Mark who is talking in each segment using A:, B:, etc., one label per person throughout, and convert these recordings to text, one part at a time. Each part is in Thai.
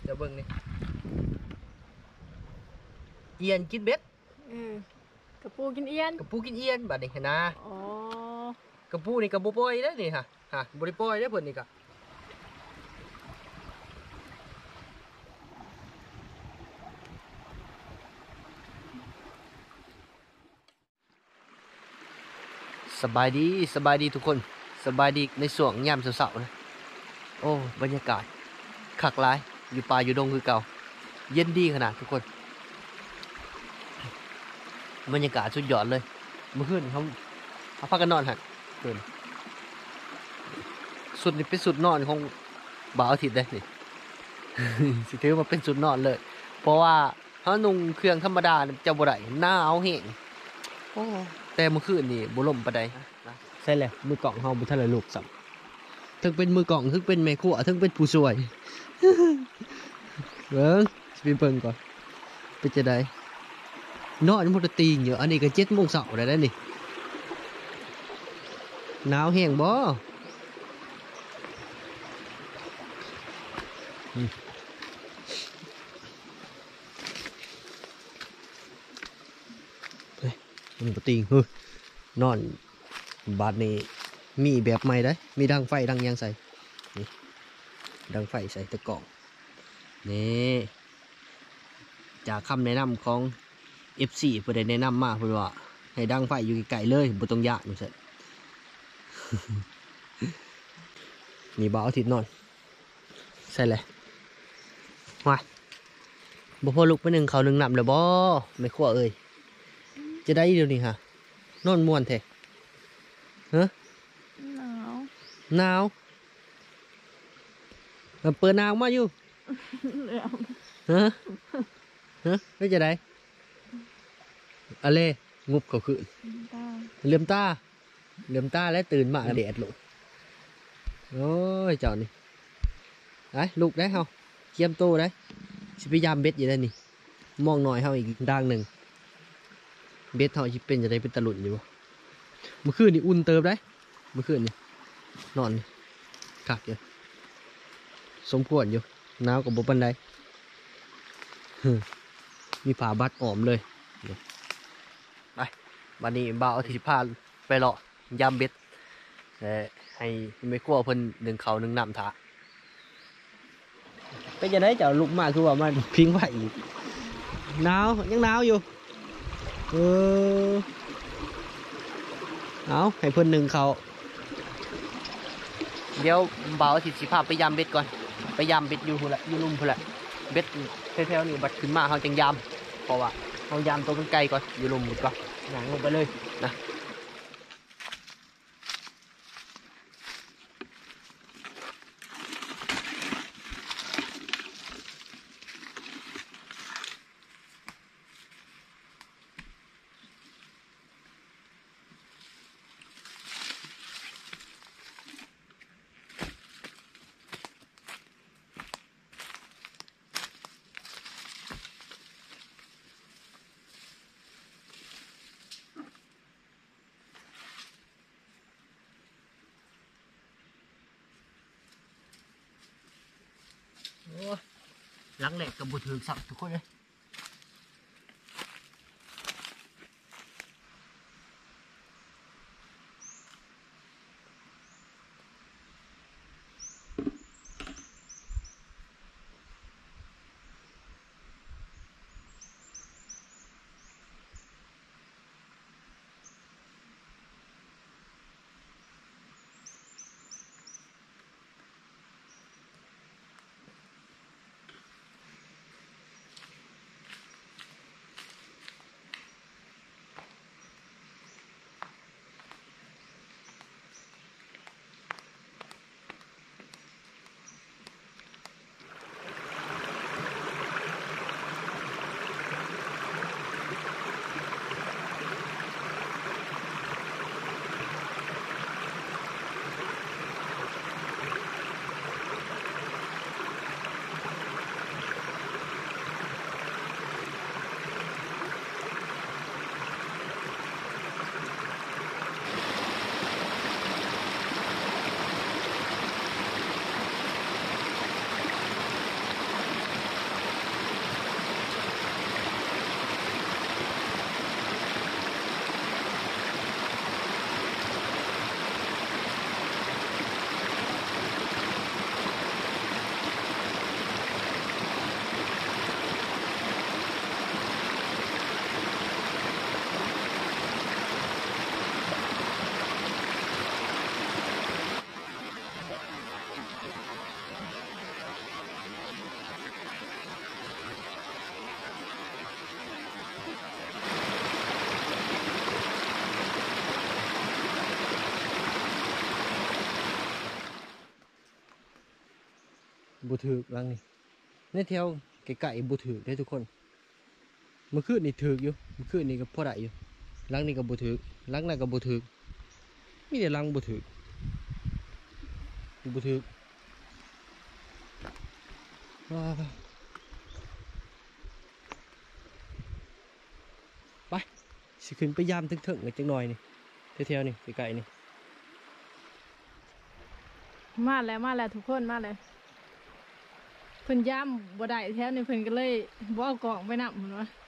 A: ดี๋ยวเบิ่งนี่เอียนกินเบ็ด
B: กระปูกินเอียน
A: บัดนี้นะ
B: อ๋อก
A: ระปูนี่กระปูปล่อยได้นี่ฮะบริปล่อยได้เพิ่นนี่กะสบายดีทุกคนสบายดีในช่วงยามเช้าๆนะโอ้บรรยากาศคักหลายอยู่ป่าอยู่ดงคือเก่าเย็นดีขนาดทุกคนบรรยากาศสุดยอดเลยเมื่อคืนเขาพักกันนอนหันคืนสุดนี่เป็นสุดนอนของบ่าวอาทิตย์เลยนี่ สิถือมาเป็นสุดนอนเลย เพราะว่าเขานุ่งเครื่องธรรมดาจะบ่ได้หน้าเอาแห้งโอ้แต่เมื่อคืนนี่บ่ล่มปานใดใช่แล้วมือกล่องเฮาบ่ทันได้ลูกสับถึงเป็นมือกล่องถึงเป็นแม่ครัวถึงเป็นผู้ช่วย เบิ่งสิไปเบิ่งก่อนเป็นจังได๋นอนบ่ได้ตีงอยู่อันนี้ก็7:00 นได้นี่หนาวแห้งบ่มันบ่ติงนอนบาดนี้มีแบบใหม่ได้มีดังไฟดังยังใส่นี่ดังไฟใส่ตะกร้องนี่จากคำแนะนำของ FC เพิ่นได้แนะนำมาเพิ่นว่าให้ดังไฟอยู่ไกลๆเลยบ่ต้องย่านว่าซั่น นี่บ่าวอาทิตย์นอนใส่เลยมาบ่พอลุกไปหนึ่งเขาหนึ่งนำเลยบ่ไม่ขั้วเอ้ยจะได้เดี๋ยวนี้ฮะนอนม่วนแท้ฮะหนาวเปิดนาวมาอยู่ฮะไม่จะได้อะไรงุบเขาขึ้นเหลื่อมตาแล้วตื่นมาแดดลุกโอ้ยเจ้านี่ไอ้ลูกได้เฮาเกียมโตได้สิพยายามเบ็ดอยู่ได้นี่มองหน่อยเฮาอีกด้านหนึ่งเบ็ดเฮาสิเป็นจะได้เป็นตะลุนอยู่เมื่อคืนนี่อุ่นเติมได้เมื่อคืนนี่นอนขักอยู่สมควรอยู่หนาวกับบ่ปานใดมีผ้าบัดอ้อมเลยไปวันนี้บ่าวเอาที่พาไปเลาะยามเบ็ดให้ไม่กลัวเพิ่นหนึ่งเขาหนึ่งน้ำถาเป็นจะได้เจ้าลุกมาคือว่ามันพิงไว้อีกหนาวยังหนาวอยู่เอาให้เพิ่นหนึ่งเขาเดี๋ยวบ่าวสิพาไปยามเบ็ดก่อนไปยามเบ็ดอยู่พุ่นละอยู่ลุ่มพุ่นละเบ็ดแถวๆนี้บัดขึ้นมาเขาจังยามเพราะว่าเขายามตัวมันไกลก่อนอยู่ลุ่มก่อนหนังลงไปเลยนะหลังแหลกกับบุตรสับทุกคนเลยบ่ถือหลังนี่ในแถวไกลๆบ่ถือได้ทุกคนเมื่อคืนนี่ถืออยู่เมื่อคืนนี่ก็พอได้อยู่หลังนี่ก็บ่ถือหลังนั้นก็บ่ถือมีแต่หลังบ่ถือบ่ถือว้าวไปสิขึ้นไปยามถึงๆกันจังหน่อยนี่แถวๆนี่ไกลๆนี่
B: มาแล้วทุกคนมาเลยเพิ่นย่ำบ่ได้แถวนี้เพิ่นก็เลยบ่เอากล่องไปนำเพิ่นว่า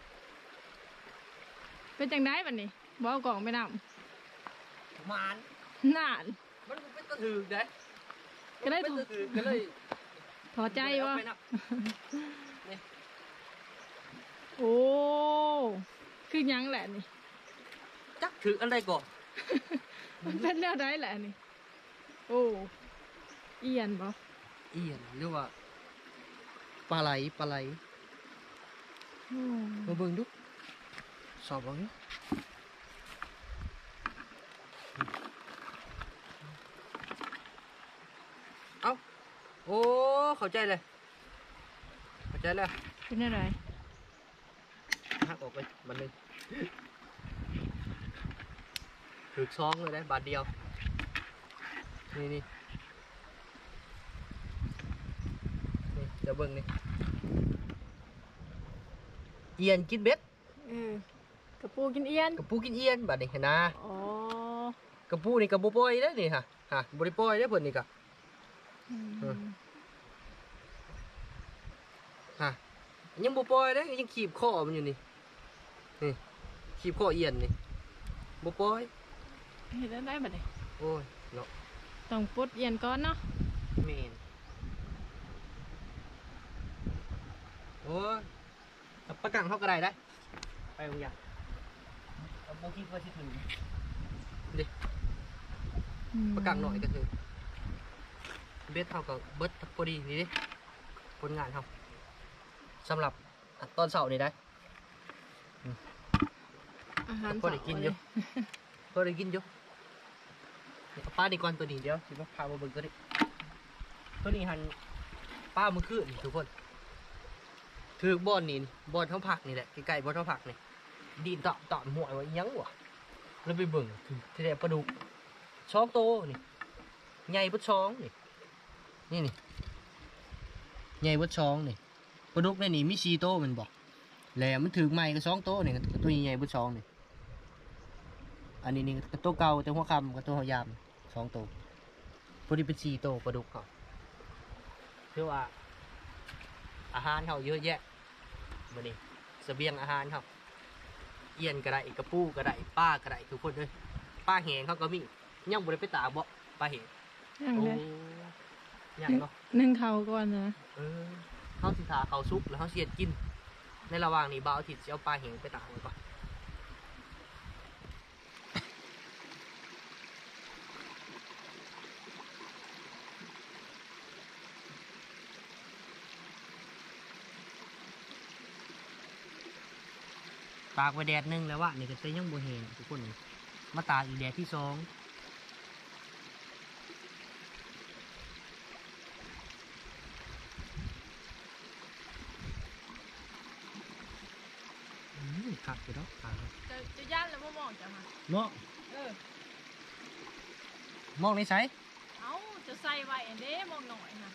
B: เป็นจังไดบัดนี้บ่เอากล่องไปนำ
A: มาน
B: นาน
A: มันเป็นตะถือเด้
B: ก็เลย
A: เป็นตะถือก็เลย
B: ถอดใจวะ
A: ไปนับนี่
B: โอ้คือหยังแหละนี่
A: จักถืออันใดก่อน
B: มันเป็นแนวใดแหละนี่โอ้เอียนบ่
A: เอียนหรือว่าปลาไหล
B: อืม
A: มาเบิ่งดูสอบเบิ่งดูเอ้าโอ้เข้าใจเลยแล้ว
B: เป็นอะไร
A: หักออกไปมันหนึงถือซองเลยได้บาทเดียวนี่จะเบิ่งนี่เอียนกินเบ็ด
B: กระปูกินเอียน
A: กระปูกินเอียนบาดนี้เห็นนะ
B: อ๋อก
A: ระปูนี่กระปูปล่อยได้นี่ฮะบริปล่อยได้เพิ่นนี่กะ
B: อืม
A: ฮะยังบ่ปล่อยได้ยังขีบคอมันอยู่นี่ขีบคอเอียนนี่บ่ปล่อย
B: เห็นได้บัดนี้
A: โอ้ยเนาะ
B: ต้องปลดเอียนก่อนเนาะ
A: แม่นโอ้ยประกังเฮาก็ได้ไปบ่อยากบ่คิดว่าสิถึงดิ ประกังหน่อยก็คือเบสเท่ากับเบิร์ดพอดีนี่ดิผลงานเขาสำหรับตอนเสาร์นี่ได้
B: อาหาร
A: พอได้กินอยู่พอได้กินอยู่เอาป้าดีก่อนตัวนี้เดี๋ยวสิมาพามาเบิ่งตัวนี้หันป้ามือคืนทุกคนถือบ่อนนี่บ่อนเท่าผักนี่แหละใกล้ๆบ่อนเท่าผักนี่ดีนต่อหัวไว้ยังวะแล้วไปเบิ่งที่แรกปลาดุกช้องโตนี่ใหญ่บดช้องนี่ใหญ่บดช้องนี่ปลาดุกในนี่มี4 โตมันบอกแหลมมันถือไม้ก็2 โตนี่ตัวใหญ่บดช้องนี่อันนี้นี่ก็ตัวเก่าแต่หัวคำกับตัวหัวยาม2 โตพอดีเป็น4 โตปลาดุกเขาคือว่าอาหารเขาเยอะแยะบัดนี้เสบียงอาหารเขาเอียนก็ได้กระปูก็ได้ป้าก็ได้ทุกคนเลยป้าแหงเขาก็มียังบ่ได้ไปตากบ่ปลาเห็น
B: ยัง
A: โอ้
B: เลย
A: ยังเนาะ
B: นึ่งเขาก่อนนะ
A: เฮาสิทาเขาซุกแล้วเฮาสิเฮ็ดกินในระหว่างนี้บ่าวอาทิตย์สิเอาปลาเห็นไปตากไว้ก่อนตากไว้แดดนึงแล้ววะนี่ก็จะยังบ่แห้งทุกคนนี่มาตากอีกแดดที่2ขัดไปแล้ว
B: จะย่านแล้วมองจ้ะค่ะ
A: เนาะ
B: อ
A: มองในใส
B: เอาจะใส่ไว้อันเด้มองหน่อยค่ะ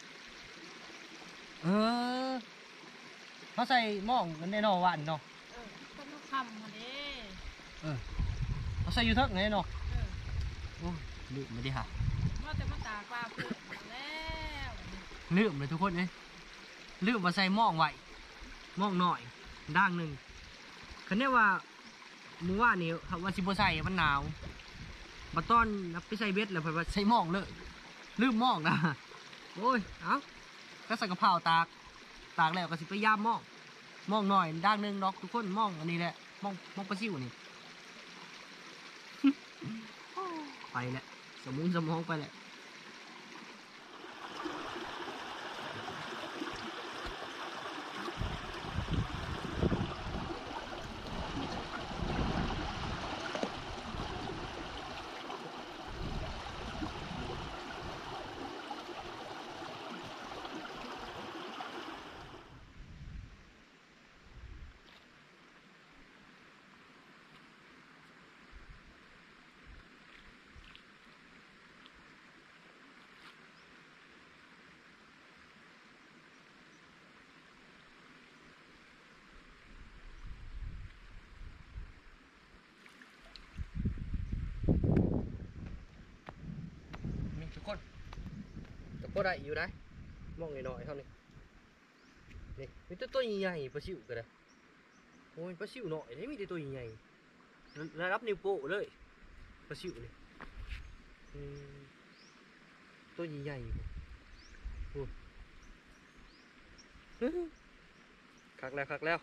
A: เออเขาใส่หม้องกันแน่นอนวันเนาะ
B: ต้นมะขำค่ะเด้
A: เขาใส่อยู่เทักไงเนาะ
B: เออ
A: โอ้ลืมไม่ได้ค่ะ
B: ว่าแต่มาตากปลาเพื่อนมาแล้ว
A: ลืมเลยทุกคนเลยลืมมาใส่หม้องไว้หม้องหน่อยด่างหนึ่งคันนี้ว่ามือว่านี่ว่าสิบใส่มันหนาวมาต้อนไปใส่เบ็ดแล้วเพิ่นว่าใส่หม้องเลยลืมหม้องนะโอ้ยเอ้าก็ใส่กระเพราตากแล้วก็สิไปย่ามหม้องหน่อยด่างหนึ่งดอกทุกคนหม้องอันนี้แหละหม้องปลาซิวนี่ ไปแหละสมองไปแหละพอได้อยู่ได้มองหน่อยๆเท่านี้นี่มีตัวใหญ่ปลาซิวก็ได้โอ้ยปลาซิวหน่อยนี่มีแต่ตัวใหญ่ระดับนิ้วโป้เลยปลาซิวนี่ตัวใหญ่โอ้คักแล้ว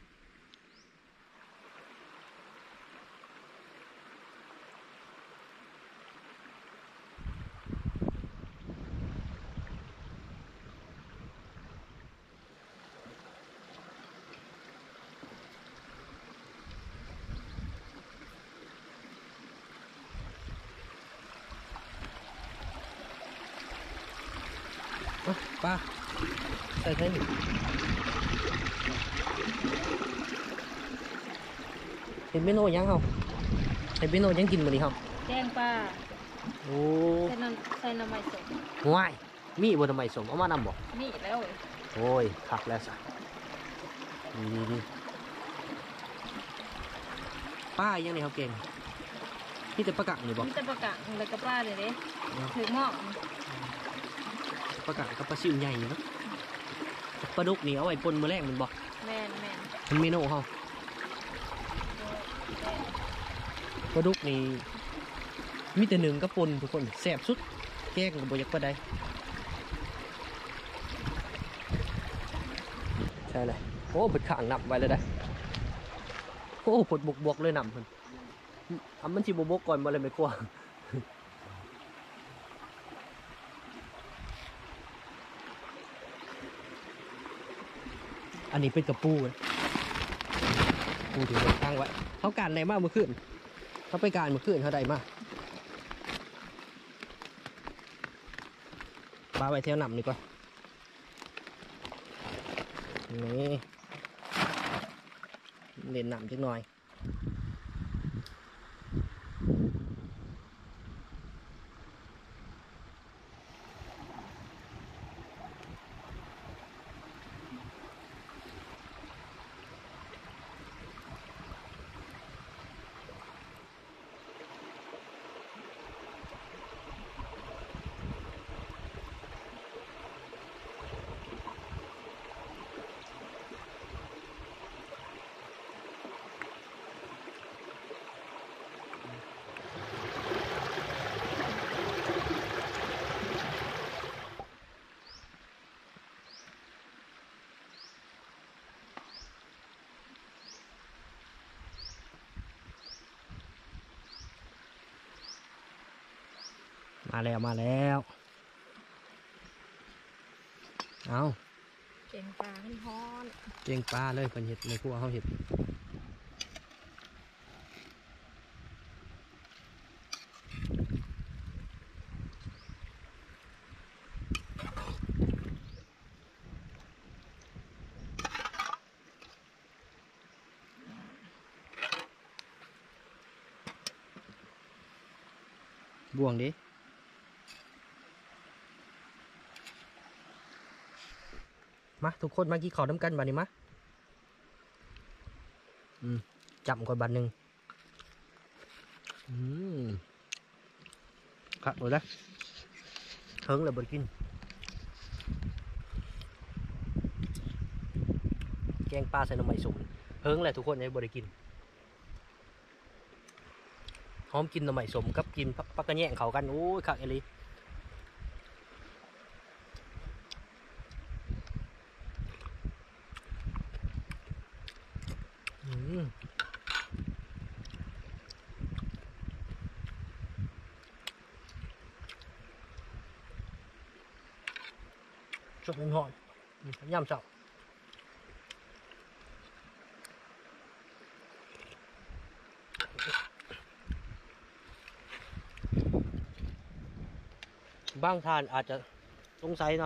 A: ป้าใส่แค่นี้เห็นเมนูยังเหรอเห็นเมนูยังกินมาดิครับ
B: แกงปลา
A: โอ้
B: ใส่น้ำใบสม
A: ว้ายมีบนทำไมสมเอามานำบอก
B: มีแล้ว
A: โอ้ยขักแล้วสะดีป้ายังไงเขาเก่งนี่แต่ประกังนี่บอก
B: นี่แต่ประกังแล้วก็ปลาเลยเด้ถึงหม้อ
A: ประกังกับปลาซิวใหญ่เนาะปลาดุกนี่เอาไว้ปนมือแรกมันบอก
B: แม่น
A: มันเมนูเขาปลาดุกนี่มีแต่หนึ่งก็ปนทุกคนแซ่บสุดแกงกับบยักปลาได้ใช่เลยโอ้ผดข่างนำไว้เลยได้โอ้ผดบวกเลยนำมันชิบกก่อนมาเลยไม่กลัวอันนี้เป็นกระปูถือตั้งไว้เขาการไหนมากเมื่อคืนเขาไปการเมื่อคืนเขาได้มากปลาไปเที่ยวหนำดีกว่านี่เล่นหนำจักหน่อยมาแล้วเอา
B: เก่งปลาขึ้นฮ้อน
A: เก่งปลาเลยเป็นเห็ดในครัวเขาเห็ดบ่วงดิมาทุกคนมากี่ขอน้ำกันบานนี้มะจับก่อนบานหนึ่งครับหมดแล้วเฮิงเลยบดกินแกงปลาใส่น้ำมันสุ่มเฮิงเลยทุกคนให้บดกินหอมกินน้ำมันสมกับกินปักกระแยงเขากันโอ้ยคักเอลีชอบหอนย่ำเจ้าบางทานอาจจะสงสัยเนาะ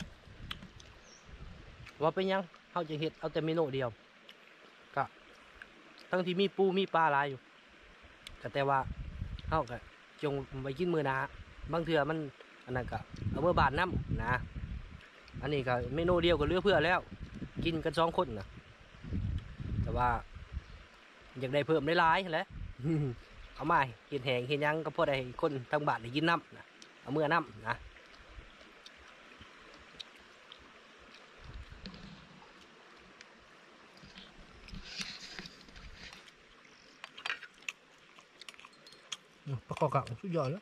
A: ว่าเป็นยังเขาจะเห็ดเอาแต่เมนูเดียวก็ทั้งที่มีปูมีปลาหลายอยู่แต่ว่าเขาก็จงไปกินมือนะบางเถื่อมันอันนั้นก็เอาเมื่อบานน้ำนะอันนี้ก็เมนูเดียวก็เหลือเพื่อแล้วกินกัน2 คนนะแต่ว่าอยากได้เพิ่มได้หลายแหละเอามาเห็นแหงเห็นยังก็พอได้คนทางบ้านได้กินน้ำนะเอาเมื่อน้ำนะขอกะสุดยอดแล้ว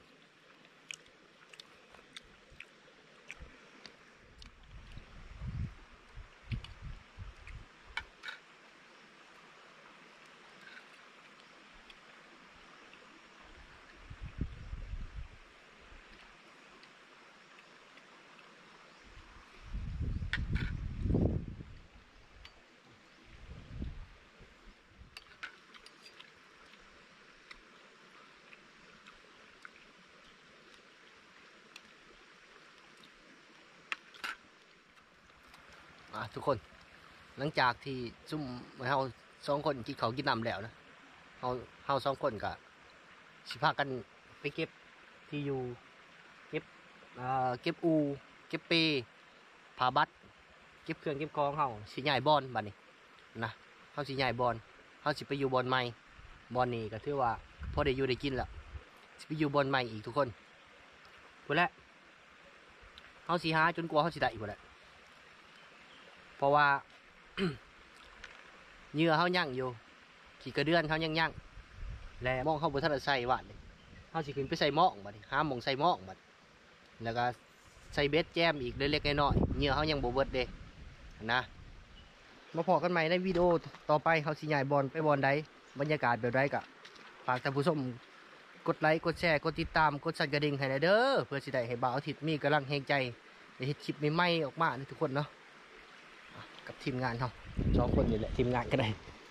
A: ทุกคนหลังจากที่ซุ่มเฮา2 คนกินเขาวกินน้ำแล้วนะเฮา2 คนก็สิพากันไปเก็บที่อยู่เก็บเก็บอูเก็บเปผาบัดเก็บเครื่องเก็บของเฮาสิย้ายบอนบัดนี้นะเฮาสิย้ายบอนเฮาสิไปอยู่บอนใหม่บอนนี้ก็ถือว่าพอได้อยู่ได้กินแล้วสิไปอยู่บอนใหม่อีกทุกคนพุ่นแหละเฮาสิหาจนกว่าเฮาสิได้พุ่นแหละเพราะว่า เหยื่อเขายั่งอยู่ขี่กระเดือนเขายั่งและมองเขาบนทัศนใส่วัดเลยเขาสิขึ้นไปใส่หม้องบัดหาหมองใส่หม้องบัดแล้วก็ใส่เบ็ดแจมอีกเล็กๆน้อยๆเหยื่อเขายังบ่เบิดเด้นะมาพอกันใหม่ในวิดีโอต่อไปเขาสิใหญ่บอลไปบอลใดบรรยากาศแบบใดกะฝากท่านผู้ชมกดไลค์กดแชร์กดติดตามกดสั่นกระดิ่งให้เด้อเพื่อสิได้ให้บ่าวอาทิตย์มีกำลังแห่งใจในเฮ็ดคลิปใหม่ๆออกมาทุกคนเนาะกับทีมงานเขา2 คนนี่แหละทีมงานก็ได้